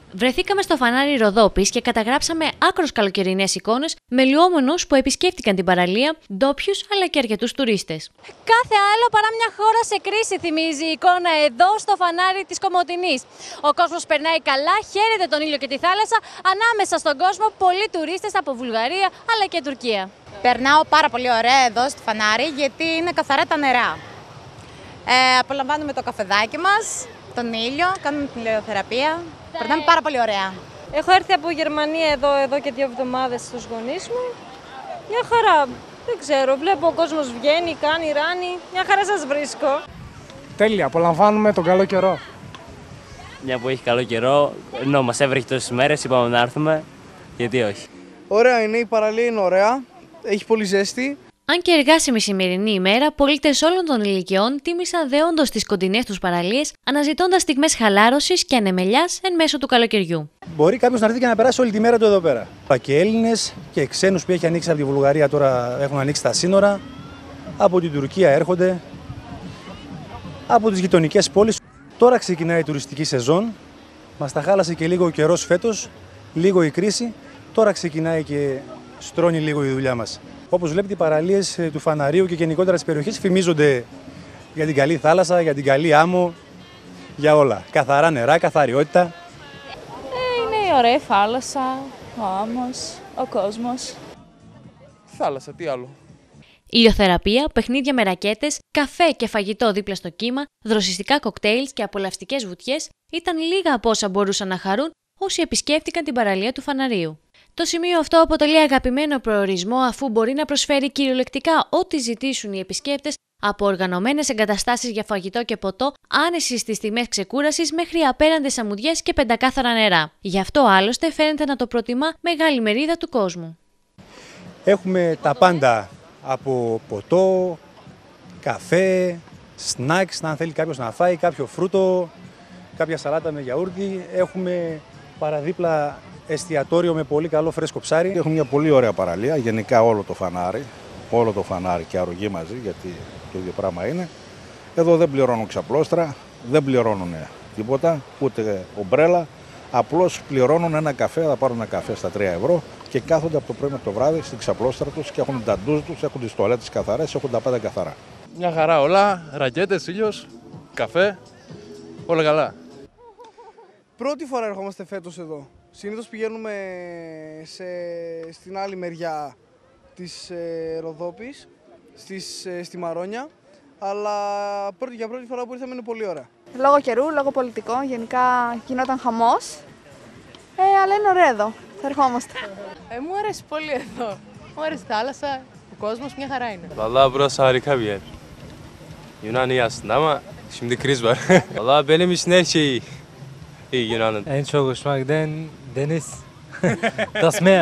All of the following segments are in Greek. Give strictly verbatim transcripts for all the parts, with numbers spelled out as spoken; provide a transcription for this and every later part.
Βρεθήκαμε στο φανάρι Ροδόπης και καταγράψαμε άκρως καλοκαιρινές εικόνες με λουόμενους που επισκέφτηκαν την παραλία, ντόπιους αλλά και αρκετούς τουρίστες. Κάθε άλλο παρά μια χώρα σε κρίση θυμίζει η εικόνα εδώ στο φανάρι της Κομοτηνής. Ο κόσμος περνάει καλά, χαίρεται τον ήλιο και τη θάλασσα, ανάμεσα στον κόσμο πολλοί τουρίστες από Βουλγαρία αλλά και Τουρκία. Περνάω πάρα πολύ ωραία εδώ στο φανάρι γιατί είναι καθαρά τα νερά. Ε, απολαμβάνουμε το καφεδάκι μας, τον ήλιο, κάνουμε την ηλιοθεραπεία. Περνάμε πάρα πολύ ωραία. Έχω έρθει από Γερμανία εδώ, εδώ και δύο εβδομάδες στους γονείς μου. Μια χαρά, δεν ξέρω, βλέπω ο κόσμος βγαίνει, κάνει, ράνει. Μια χαρά σας βρίσκω. Τέλεια, απολαμβάνουμε τον καλό καιρό. Μια που έχει καλό καιρό, ενώ μας έβρεχε τόσες μέρες, είπαμε να έρθουμε, γιατί όχι. Ωραία είναι, η παραλία είναι ωραία, έχει πολύ ζέστη. Αν και εργάσιμη σημερινή ημέρα, πολίτες όλων των ηλικιών τίμησαν δέοντος τις κοντινές τους παραλίες, αναζητώντας στιγμές χαλάρωσης και ανεμελιάς εν μέσω του καλοκαιριού. Μπορεί κάποιος να έρθει και να περάσει όλη τη μέρα του εδώ πέρα. Και Έλληνες και ξένους που έχει ανοίξει από τη Βουλγαρία τώρα έχουν ανοίξει τα σύνορα. Από την Τουρκία έρχονται. Από τις γειτονικές πόλεις. Τώρα ξεκινάει η τουριστική σεζόν. Μας τα χάλασε και λίγο ο καιρός φέτος, λίγο η κρίση. Τώρα ξεκινάει και στρώνει λίγο η δουλειά μας. Όπως βλέπετε, οι παραλίες του Φαναρίου και γενικότερα της περιοχής φημίζονται για την καλή θάλασσα, για την καλή άμμο, για όλα. Καθαρά νερά, καθαριότητα. Ε, είναι η ωραία θάλασσα, ο άμμος, ο κόσμος. Θάλασσα, τι άλλο. Ηλιοθεραπεία, παιχνίδια με ρακέτες, καφέ και φαγητό δίπλα στο κύμα, δροσιστικά κοκτέιλς και απολαυστικές βουτιές ήταν λίγα από όσα μπορούσαν να χαρούν όσοι επισκέφτηκαν την παραλία του Φαναρίου. Το σημείο αυτό αποτελεί αγαπημένο προορισμό αφού μπορεί να προσφέρει κυριολεκτικά ό,τι ζητήσουν οι επισκέπτες, από οργανωμένες εγκαταστάσεις για φαγητό και ποτό, άνεση στις τιμές ξεκούρασης μέχρι απέραντες αμμουδιές και πεντακάθαρα νερά. Γι' αυτό άλλωστε φαίνεται να το προτιμά μεγάλη μερίδα του κόσμου. Έχουμε τα πάντα από ποτό, καφέ, snacks, αν θέλει κάποιος να φάει, κάποιο φρούτο, κάποια σαλάτα με γιαούρτι. Έχουμε παραδίπλα εστιατόριο με πολύ καλό φρέσκο ψάρι. Έχουμε μια πολύ ωραία παραλία, γενικά όλο το φανάρι, όλο το φανάρι και αρρωγή μαζί, γιατί το ίδιο πράγμα είναι. Εδώ δεν πληρώνουν ξαπλώστρα, δεν πληρώνουν τίποτα, ούτε ομπρέλα. Απλώς πληρώνουν ένα καφέ, θα πάρουν ένα καφέ στα τρία ευρώ και κάθονται από το πρωί μέχρι το βράδυ στην ξαπλώστρα τους και έχουν τα ντουζ τους, έχουν τις τουαλέτες καθαρές, έχουν τα πάντα καθαρά. Μια χαρά όλα, ρακέτες, ήλιος, καφέ, όλα καλά. Πρώτη φορά ερχόμαστε φέτος εδώ. Συνήθως πηγαίνουμε σε, στην άλλη μεριά της ε, Ροδόπης, στις, ε, στη Μαρόνια, αλλά πρώτη, για πρώτη φορά που ήρθαμε είναι πολύ ωραία. Λόγω καιρού, λόγω πολιτικών, γενικά γινόταν χαμός, ε, αλλά είναι ωραίο εδώ, θα ερχόμαστε. Ε, μου αρέσει πολύ εδώ, μου αρέσει η θάλασσα, ο κόσμος, μια χαρά είναι. Vallahi burası harika bir yer. Yunan iyi aslında ama şimdi kriz var. Vallahi benim için her şey iyi. İyi Yunan'ın. En çok hoşuma giden deniz. Das Meer.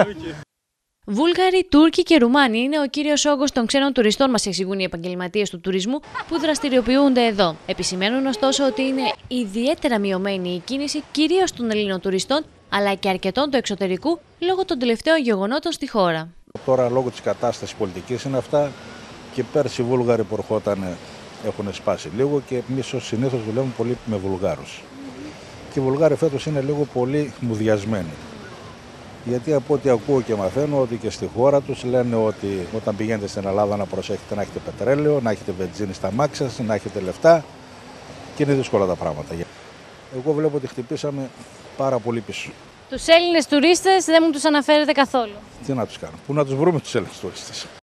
Βούλγαροι, Τούρκοι και Ρουμάνοι είναι ο κύριος όγκος των ξένων τουριστών, μας εξηγούν οι επαγγελματίες του τουρισμού που δραστηριοποιούνται εδώ. Επισημαίνουν ωστόσο ότι είναι ιδιαίτερα μειωμένη η κίνηση κυρίως των Ελλήνων τουριστών αλλά και αρκετών του εξωτερικού λόγω των τελευταίων γεγονότων στη χώρα. Τώρα λόγω της κατάστασης πολιτικής είναι αυτά και πέρσι οι Βούλγαροι που ερχόταν έχουν σπάσει λίγο και εμείς συνήθως δουλεύουμε πολύ με Βουλγάρους. Και οι Βουλγάροι φέτος είναι λίγο πολύ μουδιασμένοι. Γιατί από ό,τι ακούω και μαθαίνω ότι και στη χώρα τους λένε ότι όταν πηγαίνετε στην Ελλάδα να προσέχετε να έχετε πετρέλαιο, να έχετε βενζίνη στα μάξια σας, να έχετε λεφτά και είναι δύσκολα τα πράγματα. Εγώ βλέπω ότι χτυπήσαμε πάρα πολύ πίσω. Τους Έλληνες τουρίστες δεν μου τους αναφέρετε καθόλου. Τι να τους κάνω, πού να τους βρούμε τους Έλληνες τουρίστες.